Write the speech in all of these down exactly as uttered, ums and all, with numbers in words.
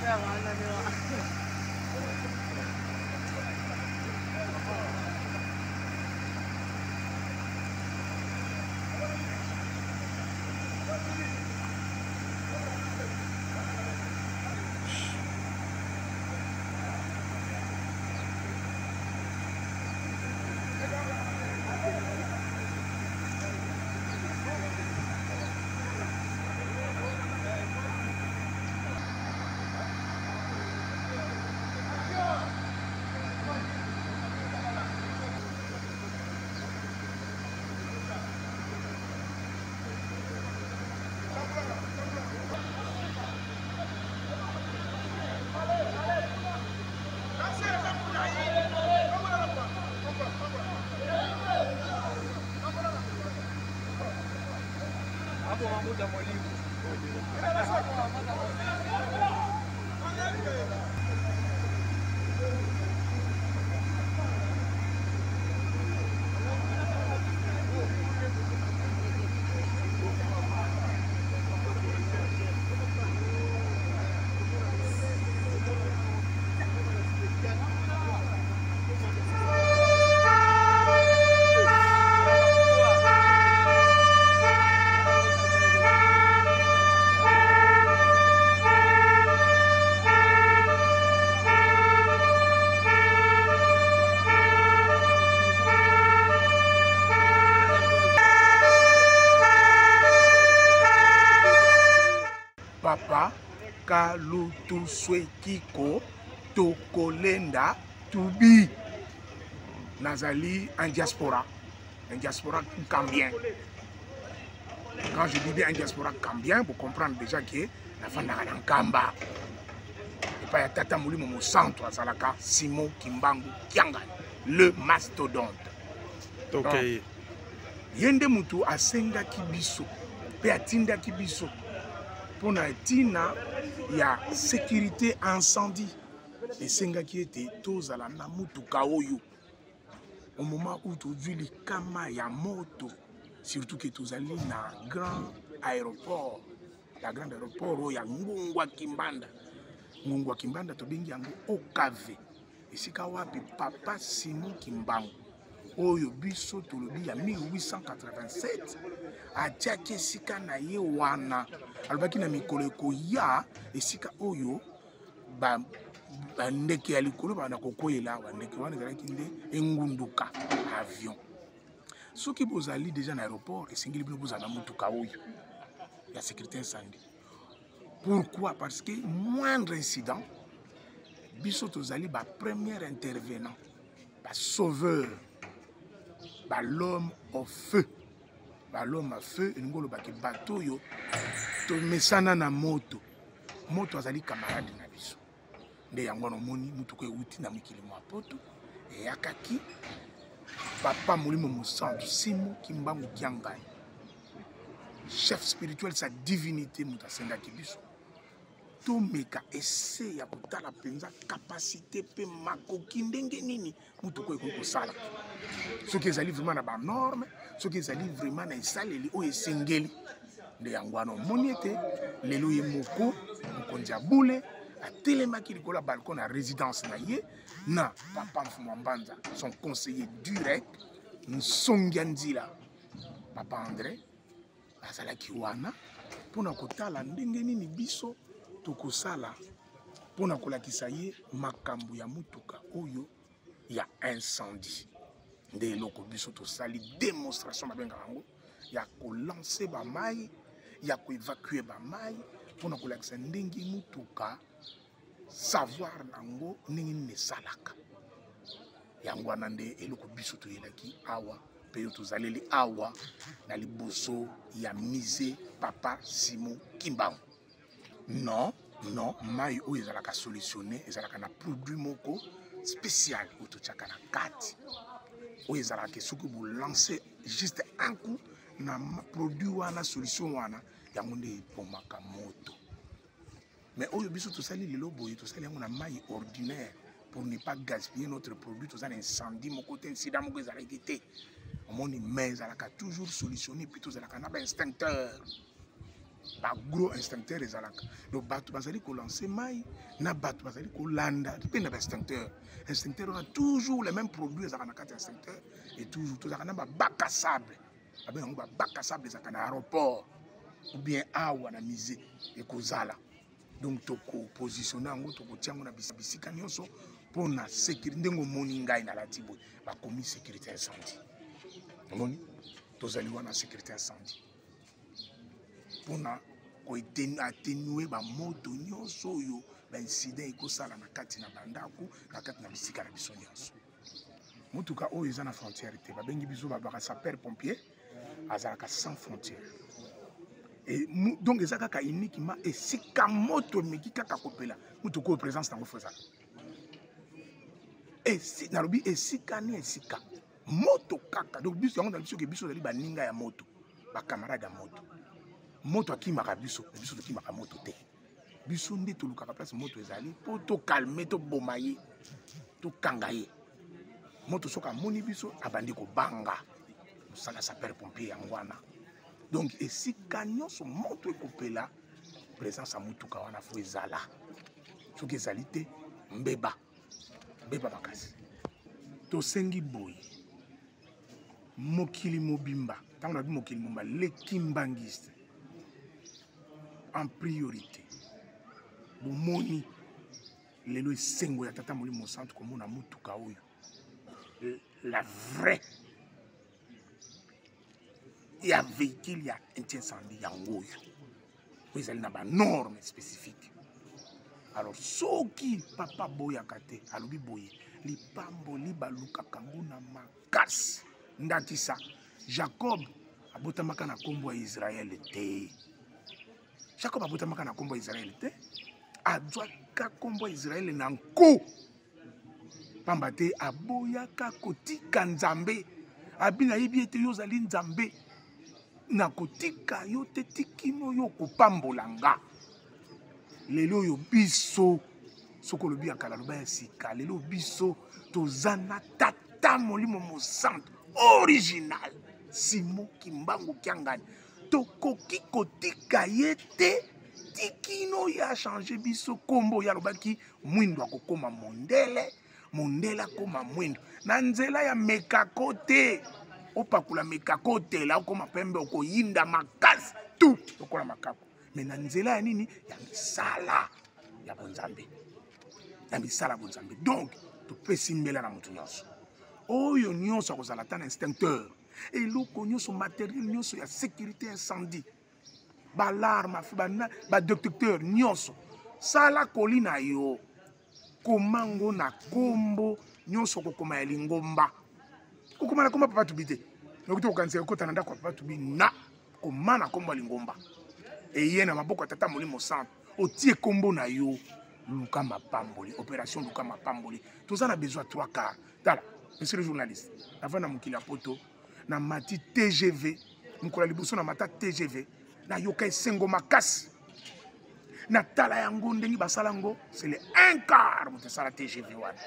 Papa Kalutuswe Kiko Tokolenda Tubi Nazali en diaspora, un diaspora cambien. Quand je dis bien un diaspora cambien, vous comprenez déjà que la fin d'un Kamba. Et pas Tata Moulimo au centre, Zalaka, Simon Kimbangu Kianga, le mastodonte. Ok. Yende Mutu a Senga Kibiso, Peatinda Kibiso. Pour Tina, il y a sécurité incendie. Et Senga qui était tous à la Namutu Kaoyo. Au moment où tu vis les Kama ya moto, surtout que tu allais dans un grand aéroport, la grande aéroport où il y a Ngungwa Kimbanda. Ngungwa Kimbanda, tu bingi yango Okave. Et si kawapi Papa Simon Kimbangu. Oyo biso tolobi ya mille huit cent quatre-vingt-sept atiaki esika na ye wana alobaki na mikolo ekoya esika oyo bandeke ya likolo bana kokoyela bandeke wana ezalaki nde engunduka avion soki bozali déjà na aéroport esengeli bino bozala na motuka oyo ya sécurité incendie. Pourquoi? Parce que moindre incident biso tozali ba premier intervenant ba sauveur. Bah, l'homme au feu. Bah, l'homme à feu, il y a un bateau, to mesana na moto. Moto azali camarade na biso. Nde yango no moni mutuko uti na mikili mwa poto. E yakaki Papa Molimo Musantu Simon Kimbangu Kiangai. Chef spirituel sa divinité mutasenga kibiso. To meka essaye ya kutala penza capacité pe makoki ndenge nini mutuko eko sala. Ce qui est vraiment na ba norme, ce qui est vraiment na esaleli o esengeli de yangwano moniete lelo ye moko mokonja bule atelemaki likolo balcon na résidence na ye na Papa Mfumambanza son conseiller direct Nsongianzila Papa André azalaki wana pona kotala ndenge nini biso tokosala pona kolakisa ye makambo ya mutuka oyo ya incendie. Nde loko biso to sali démonstration babenga yango ya ko lancer ba mai ya ko évacuer ba mai pona kolakisa ndenge mutuka savoir nango ndenge ne salaka yango wana nde eloko biso to yelaki awa pe to zaleli awa na liboso ya musée Papa Simon Kimbangu. Non, non, mai o ezalaka solutionné ezalaka na produit moko spécial auto tchaka na kati. Ou ezalaka soki vous lancez juste un coup na produit wana solution wana yango nde pomaka moto. Mais oyo biso to sali lelo boye to sali yango na mai ordinaire pour ne pas gaspiller notre produit to sali incendie mon côté incident moko ezalaki te. Omoni mais ezalaka toujours solutionné plutôt ezalaka na ba extincteur. ba gros instincteur ezalaka donc bato bazali ko lancer mai na bato bazali ko landa pe na ba instincteur instincteur on a toujours les mêmes produits ezalaka na kati instincteur et toujours tozalaka na ba bac à sable abe yango ba bac à sable ezalaka na aéroport ou bien awa na musée ekozala donc toko positionner yango toko tiango na bisika nyonso pour na sécurité ndengo moni ngai na lati boy ba commis sécurité incendie moni tozali wana sécurité incendie pour na ko atténuer ba moto nyonso yo ba incident ekosala na kati na bandako na kati na bisika na biso nyonso mutuka oyo eza na frontière te babengi biso babaka sapeur pompier azalaka sans frontière et donc eza kaka uniquement esika moto emeki kaka kopela mutuka oyo présence nango fo ezala esi nalobi esika ni esika moto kaka donc biso yango na biso ke biso ezali baninga ya moto bakamarade ya moto moto akimaka biso biso tokimaka moto te biso nde tolukaka place moto ezali mpo tokalme toboma ye tokanga ye moto soki amoni biso abandi kobanga mosala sapeur pompier yango wana donc esika nyonso moto ekopela présence ya motuka wana fo ezala soki ezali te mbeba mbeba makasi tosengi boye mokili mobimba ntango nabi mokili mobimba lekimbangiste en priorité bomoni lelo esengo ya tata molimo centre komona motuka oyo la vraie ya véhicule ya incendie yango oyo po ezali na banorme spécifique alors soki papa boyaka te alobi boye lipamboli balukaka ngo na makasi ndakisa Jacob abotamaka na kombo ya Israël te Jacob abotamaka na kombo ya Israël te azwaka kombo ya Israël na nko pamba te aboyaka kotika nzambe abina yebi ete yo ozali nzambe na kotika yo te tikino yo kopambola nga lelo oyo biso soko lobi ya kala loba ya sika lelo biso toza na tata molimo mosantu original Simon Kimbangu Kiangani tokoki kotika ye te tikino ya changer biso kombo ya lobaki mwindo akokoma mondele mondele akoma mwindo na nzela ya mekako te opakula mekako te la okoma pembe okoyinda makasi tu okola makako mais na nzela ya nini ya misala ya bonzambe ya misala bonzambe donc topesi mbela na motu nyonso oyo nyonso akozala ta na instincteur eloko nyonso matériel nyonso ya sécurité incendie balarme badétecteur nyonso sala koli na yo komango na kombo nyonso kokoma ya lingomba kokoma na komba papa tubi te noki tokokanisa ekota na ndako ya papa tubi na koma na kombo ya lingomba eye na maboko ya tata molimo centre otie kombo na yo luka mapamboli opération luka mapamboli toza na besoin trois quarts tala monsieur le journaliste avant na mokili ya poto na mati T G V mkola liboso na mata T G V na yoka esengo makasi na tala yango ndenge basala ngo c'est le un quart moto sala T G V wana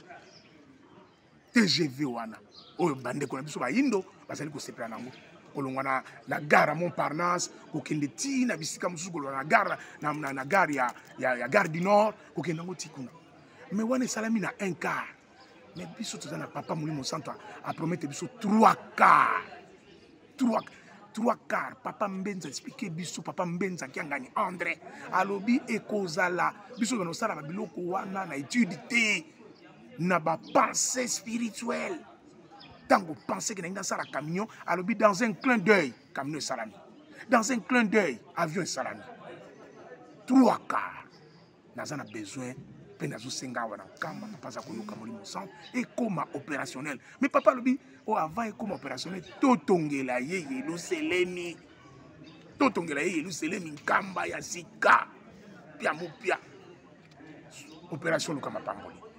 T G V wana oyo bandeko na biso bayindo bazali kosepela nango kolongwa na na gare Montparnasse kokende ti na bisika mosusu kolongwa na gare na, na, na gare ya, ya, ya gare du Nord kokende nango ti kuna mais wana esalami na un quart mais biso toza na papa molimo centre a promettre biso trois quarts trois trois quarts papa Mbenza expliquer biso papa Mbenza Kiangani André alobi ekozala biso na sala ba biloko wana na étude te na ba pensée spirituelle tango penser que na sala camion alobi dans un clin d'œil camion salami dans un clin d'œil avion salami trois quarts naza na besoin pe nazo senga wana kamba papa za koyoka molimo centre et comme opérationnel mais papa lobi o avant et comme opérationnel totongela ye yelo selemi totongela ye yelo selemi nkamba ya sika pia mopia opération luka mapamboli